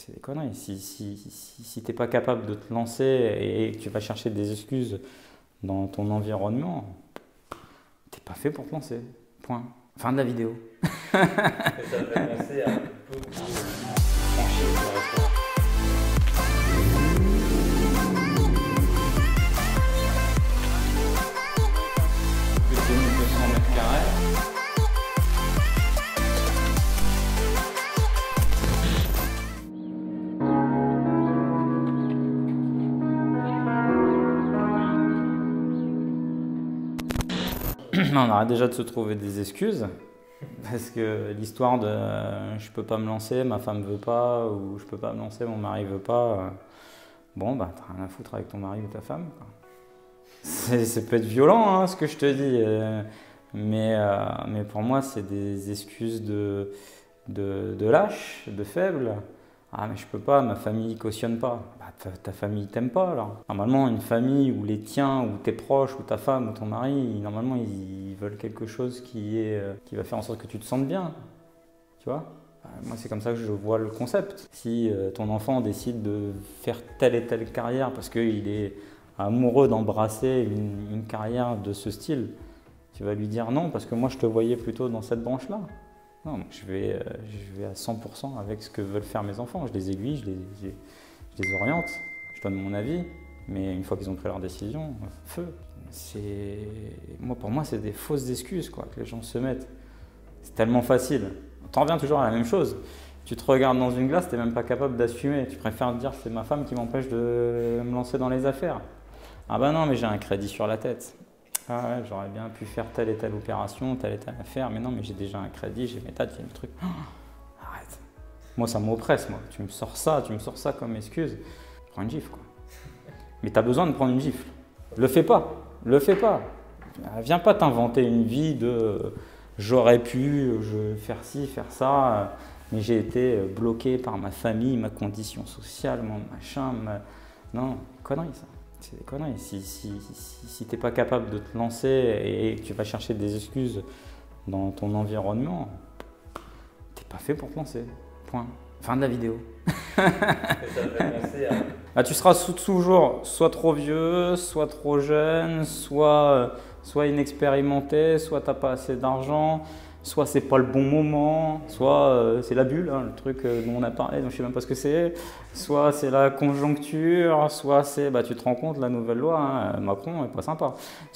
C'est des conneries. Si tu n'es pas capable de te lancer et que tu vas chercher des excuses dans ton environnement, tu n'es pas fait pour te lancer. Point. Fin de la vidéo. Ça me fait penser à beaucoup franchir le restaurant. Plus de 1200 mètres carrés. On arrête déjà de se trouver des excuses parce que l'histoire de je peux pas me lancer, ma femme veut pas, ou je peux pas me lancer, mon mari veut pas, bon bah t'as rien à foutre avec ton mari ou ta femme. Ça peut être violent hein, ce que je te dis, mais pour moi c'est des excuses de lâche, de faible. Ah mais je peux pas, ma famille cautionne pas. Bah, ta famille t'aime pas alors. Normalement une famille où les tiens, ou tes proches, ou ta femme, ou ton mari, normalement ils veulent quelque chose qui va faire en sorte que tu te sentes bien. Tu vois? Moi c'est comme ça que je vois le concept. Si ton enfant décide de faire telle et telle carrière parce qu'il est amoureux d'embrasser une carrière de ce style, tu vas lui dire non parce que moi je te voyais plutôt dans cette branche-là. Non, je vais à 100% avec ce que veulent faire mes enfants. Je les aiguille, je les oriente, je donne mon avis, mais une fois qu'ils ont pris leur décision, feu. Pour moi, c'est des fausses excuses quoi, que les gens se mettent. C'est tellement facile. T'en reviens toujours à la même chose. Tu te regardes dans une glace, tu n'es même pas capable d'assumer. Tu préfères te dire c'est ma femme qui m'empêche de me lancer dans les affaires. Ah ben non, mais j'ai un crédit sur la tête. Ah ouais, j'aurais bien pu faire telle et telle opération, telle et telle affaire, mais non, mais j'ai déjà un crédit, j'ai mes dates, j'ai le truc. Oh, arrête. Moi, ça m'oppresse, moi. Tu me sors ça comme excuse. Prends une gifle, quoi. Mais tu as besoin de prendre une gifle. Le fais pas. Viens pas t'inventer une vie de j'aurais pu faire ci, faire ça, mais j'ai été bloqué par ma famille, ma condition sociale, mon machin. Non, connerie, ça. C'est des conneries. Si tu n'es pas capable de te lancer et que tu vas chercher des excuses dans ton environnement, tu n'es pas fait pour te lancer. Point. Fin de la vidéo. Ça me fait penser à... Là, tu seras toujours soit trop vieux, soit trop jeune, soit inexpérimenté, soit tu n'as pas assez d'argent, soit c'est pas le bon moment, soit c'est la bulle, hein, le truc dont on a parlé, dont je ne sais même pas ce que c'est, soit c'est la conjoncture, soit c'est, bah, tu te rends compte, la nouvelle loi, hein, Macron n'est pas sympa,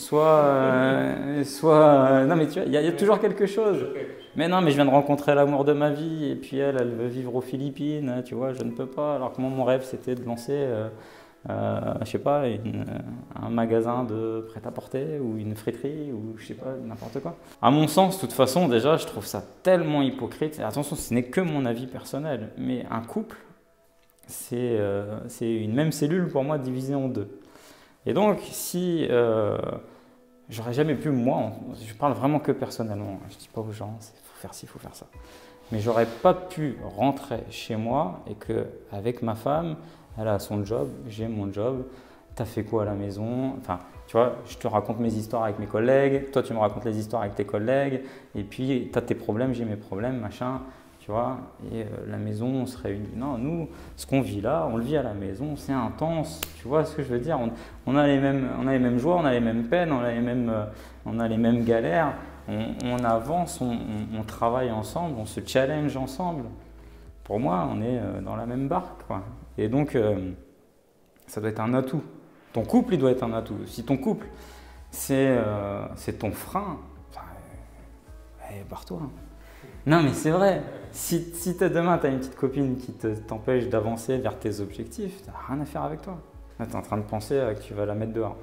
non mais tu vois, il y a toujours quelque chose. Mais non, mais je viens de rencontrer l'amour de ma vie et puis elle veut vivre aux Philippines, tu vois, je ne peux pas, alors que moi mon rêve c'était de lancer... je sais pas, un magasin de prêt-à-porter ou une friterie ou je sais pas, n'importe quoi. À mon sens, de toute façon, déjà, je trouve ça tellement hypocrite. Et attention, ce n'est que mon avis personnel, mais un couple, c'est une même cellule pour moi divisée en deux. Et donc, si j'aurais jamais pu, moi, je parle vraiment que personnellement, je dis pas aux gens, il faut faire ci, il faut faire ça. Mais j'aurais pas pu rentrer chez moi et qu'avec ma femme, elle a son job, j'ai mon job, t'as fait quoi à la maison? Enfin, tu vois, je te raconte mes histoires avec mes collègues, toi tu me racontes les histoires avec tes collègues, et puis t'as tes problèmes, j'ai mes problèmes, machin, tu vois, et la maison, on se réunit. Non, nous, ce qu'on vit là, on le vit à la maison, c'est intense, tu vois ce que je veux dire? On a les mêmes joies, on a les mêmes peines, on a les mêmes galères, on avance, on travaille ensemble, on se challenge ensemble. Pour moi, on est dans la même barque, quoi. Et donc, ça doit être un atout. Ton couple, il doit être un atout. Si ton couple, c'est ton frein, barre-toi. Non, mais c'est vrai. Si demain, tu as une petite copine qui t'empêche d'avancer vers tes objectifs, tu n'as rien à faire avec toi. Là, tu es en train de penser que tu vas la mettre dehors.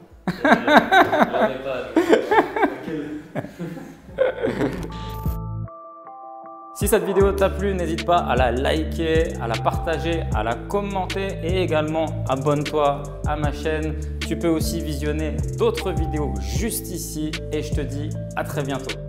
Si cette vidéo t'a plu, n'hésite pas à la liker, à la partager, à la commenter et également abonne-toi à ma chaîne. Tu peux aussi visionner d'autres vidéos juste ici et je te dis à très bientôt.